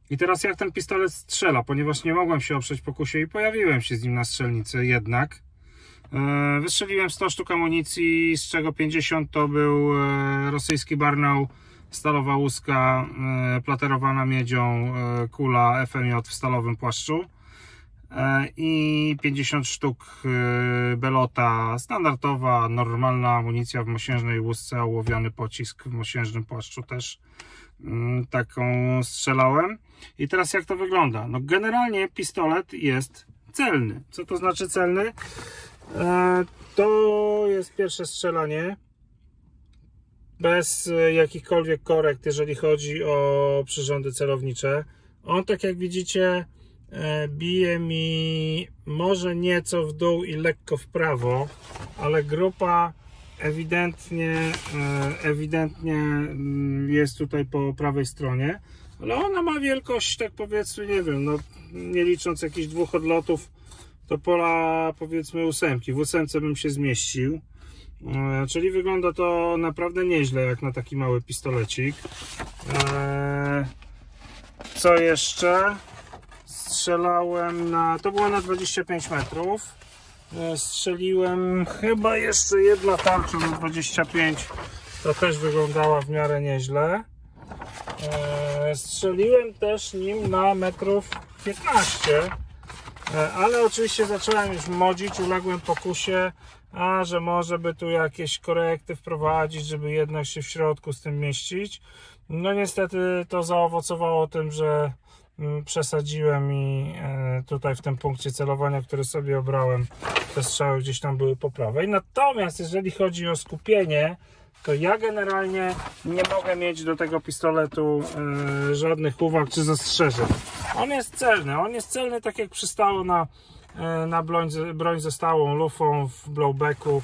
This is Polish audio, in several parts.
I teraz jak ten pistolet strzela, ponieważ nie mogłem się oprzeć pokusie i pojawiłem się z nim na strzelnicy jednak. Wystrzeliłem 100 sztuk amunicji, z czego 50 to był rosyjski Barnał, stalowa łuska, platerowana miedzią, kula FMJ w stalowym płaszczu i 50 sztuk Belota, standardowa, normalna amunicja w mosiężnej łusce, ołowiany pocisk w mosiężnym płaszczu też. Taką strzelałem. I teraz jak to wygląda? No generalnie pistolet jest celny. Co to znaczy celny? To jest pierwsze strzelanie bez jakichkolwiek korekt, jeżeli chodzi o przyrządy celownicze. On, tak jak widzicie, bije mi może nieco w dół i lekko w prawo, ale grupa ewidentnie jest tutaj po prawej stronie, ale ona ma wielkość, tak powiedzmy, nie wiem, no nie licząc jakichś 2 odlotów, to pola powiedzmy 8. W 8 bym się zmieścił, czyli wygląda to naprawdę nieźle jak na taki mały pistolecik. Co jeszcze? Strzelałem to było na 25 metrów. Strzeliłem chyba jeszcze jedna tarcza na 25, to też wyglądała w miarę nieźle. Strzeliłem też nim na metrów 15, ale oczywiście zacząłem już modzić, uległem pokusie, że może by tu jakieś korekty wprowadzić, żeby jednak się w środku z tym mieścić. No niestety to zaowocowało tym, że przesadziłem i tutaj w tym punkcie celowania, który sobie obrałem, te strzały gdzieś tam były po prawej. Natomiast jeżeli chodzi o skupienie, to ja generalnie nie mogę mieć do tego pistoletu żadnych uwag czy zastrzeżeń. On jest celny tak jak przystało na broń ze stałą lufą w blowbacku.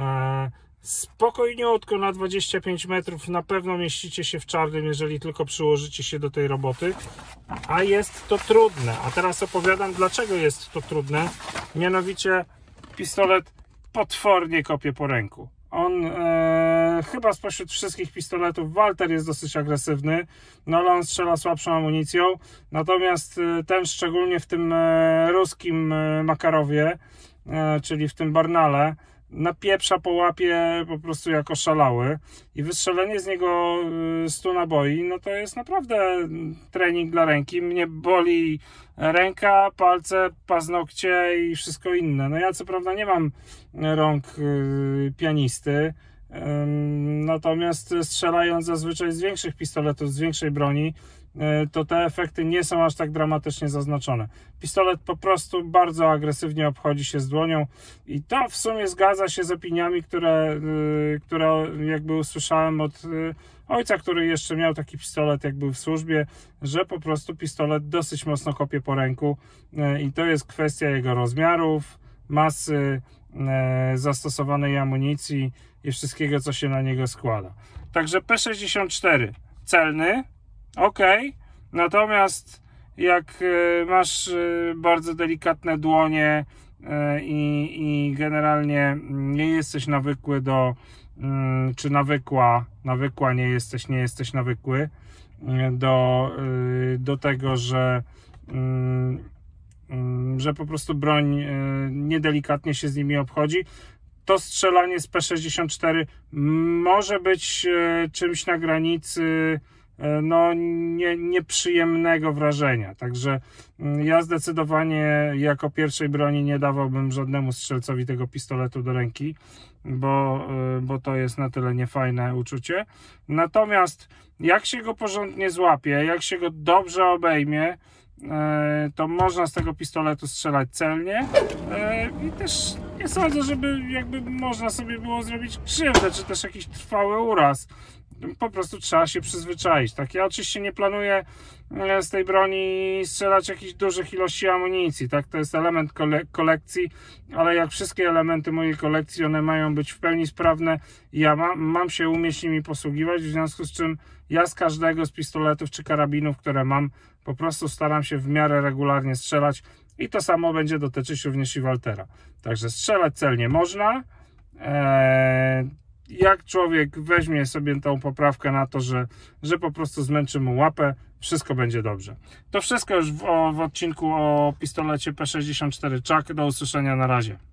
Spokojniutko na 25 metrów na pewno mieścicie się w czarnym, jeżeli tylko przyłożycie się do tej roboty, a jest to trudne. A teraz opowiadam, dlaczego jest to trudne. Mianowicie pistolet potwornie kopie po ręku. On chyba spośród wszystkich pistoletów, Walter jest dosyć agresywny, no ale on strzela słabszą amunicją, natomiast ten szczególnie w tym ruskim Makarowie, czyli w tym Barnale, napieprza po łapie po prostu jak oszalały i wystrzelenie z niego 100 naboi, no to jest naprawdę trening dla ręki. Mnie boli ręka, palce, paznokcie i wszystko inne. No ja co prawda nie mam rąk pianisty, natomiast strzelając zazwyczaj z większych pistoletów, z większej broni, to te efekty nie są aż tak dramatycznie zaznaczone. Pistolet po prostu bardzo agresywnie obchodzi się z dłonią i to w sumie zgadza się z opiniami, które jakby usłyszałem od ojca, który jeszcze miał taki pistolet jak był w służbie, że po prostu pistolet dosyć mocno kopie po ręku i to jest kwestia jego rozmiarów, masy, zastosowanej amunicji i wszystkiego, co się na niego składa. Także P64 celny, ok, natomiast jak masz bardzo delikatne dłonie i generalnie nie jesteś nawykły czy nawykła nie jesteś nawykły do tego, że po prostu broń niedelikatnie się z nimi obchodzi, to strzelanie z P64 może być czymś na granicy no nieprzyjemnego wrażenia. Także ja zdecydowanie jako pierwszej broni nie dawałbym żadnemu strzelcowi tego pistoletu do ręki, bo to jest na tyle niefajne uczucie. Natomiast jak się go porządnie złapie, jak się go dobrze obejmie, to można z tego pistoletu strzelać celnie i też nie sądzę, żeby jakby można sobie było zrobić krzywdę, czy też jakiś trwały uraz. Po prostu trzeba się przyzwyczaić. Tak, ja oczywiście nie planuję z tej broni strzelać jakichś dużych ilości amunicji, tak, to jest element kolekcji, ale jak wszystkie elementy mojej kolekcji, one mają być w pełni sprawne i ja mam się umieć nimi posługiwać, w związku z czym ja z każdego z pistoletów czy karabinów, które mam, po prostu staram się w miarę regularnie strzelać i to samo będzie dotyczyć również i Waltera. Także strzelać celnie można. jak człowiek weźmie sobie tą poprawkę na to, że po prostu zmęczy mu łapę, wszystko będzie dobrze. To wszystko już w odcinku o pistolecie P64 Czak. Do usłyszenia, na razie.